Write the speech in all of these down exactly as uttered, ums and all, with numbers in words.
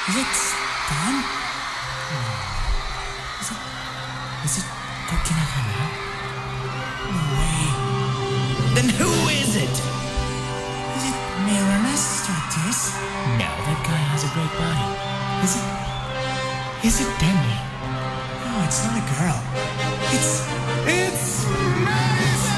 Is it Stan? Is it... Is it Kokinagana? No way. Then who is it? Is it Miranus Stratis? No, that guy has a great body. Is it... Is it Demi? No, it's not a girl. It's... It's... Madison!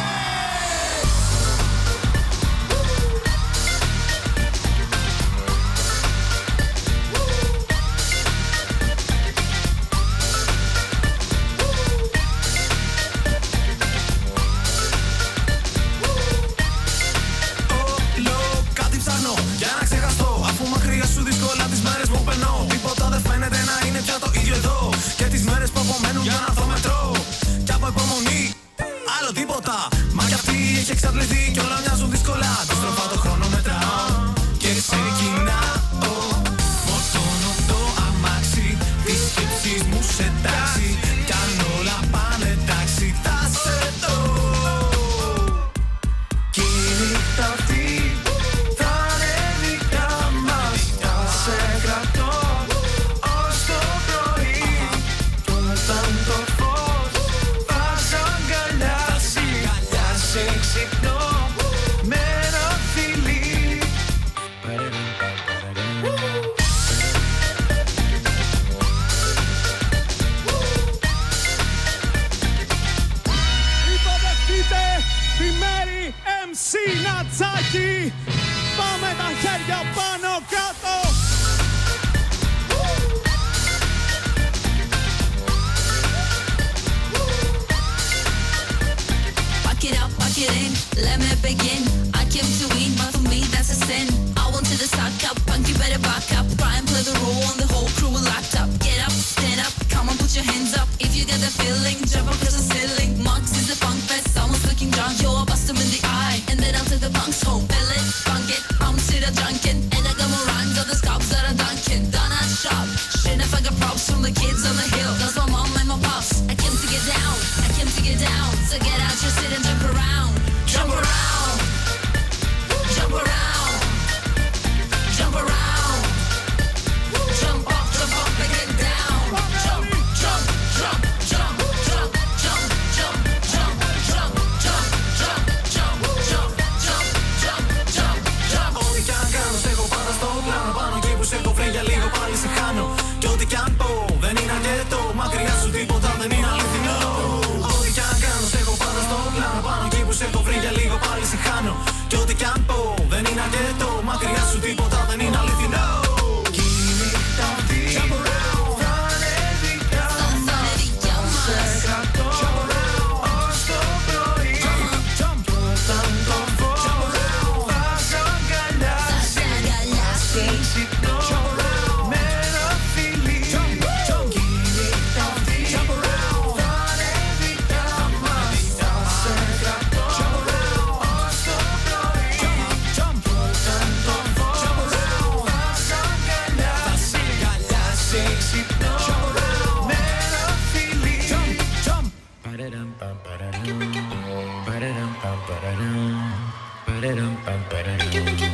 Μα κι αυτή έχει εξαπληθεί κι όλα μοιάζουν δύσκολα. Αντίστροφα το χρόνο μετράω και σε κοινάω. Φορτώνω το αμάξι της σκέψης μου σε τάξη. Κι αν όλα πάνε τάξη θα σε δω. Κι η νύχτα αυτή θα είναι δικά μας. Θα σε κρατώ ως το πρωί. Κι όταν το φως θα σ' αγκαλιάσει, σε ξυπνώ με ένα φιλί. Υποδεχτείτε τη Μέρη εμ σι Νατσάκη. Πάμε τα χέρια πάνω κάτω. Back it up, back it in, let me begin. I came to win, but for me that's a sin. I wanted to suck up, punk you better back up. Try and play the role and the whole crew will act up. Get up, stand up, come on put your hands up. If you get the feeling, jump across the ceiling. Monks is the funk fest, someone's looking drunk. Yo, I'll bust them in the eye, and then I'll take the punks home. Feel it, funk it, I'm still a drunken. And I got more rhymes on the scalps that are dunking. Done at shop, shit if I got props from the kids on the hill. That's my mom and my pops. I came to get down, I came to get down. So get out your seat and jump around. Jump around, jump around, jump around, jump up, jump up and get down. Jump, jump, jump, jump, jump, jump, jump, jump, jump, jump, jump, jump, jump, jump, jump, jump, jump. Ό,τι κι αν κάνω, στέκω πάντα στο πλάνο. Πάνω εκεί που σε έχω βρει για λίγο πάλι σε χάνω. Κι ό,τι κι αν πω δεν είναι αρκετό. Μακριά σου τίποτα δεν είναι αληθινό. Ό,τι κι αν κάνω, στέκω πάντα στο πλάνο. Πάνω εκεί που σε έχω βρει για λίγο πάλι σε χάνω. Κι ό,τι κι αν πω δεν είναι αρκετό. Μακριά σου τίποτα δεν είναι αληθινό. Κι η νύχτα αυτή θα είναι δικά μας. Θα σε κρατώ ως το πρωί. Κι όταν το φως θα σ' αγκαλιάσει, σε ξυπνώ με ένα φιλί. Κι η νύχτα αυτή θα είναι δικά μας. Θα σε κρατώ ως το πρωί. Κι όταν το φως θα σ' αγκαλιάσει, σε ξυπνώ με ένα φιλί. Ba-da-dum, bum, ba-da-dum. Ba-da-dum, bum, ba-da-dum. Ba-da-dum, bum, ba-da-dum.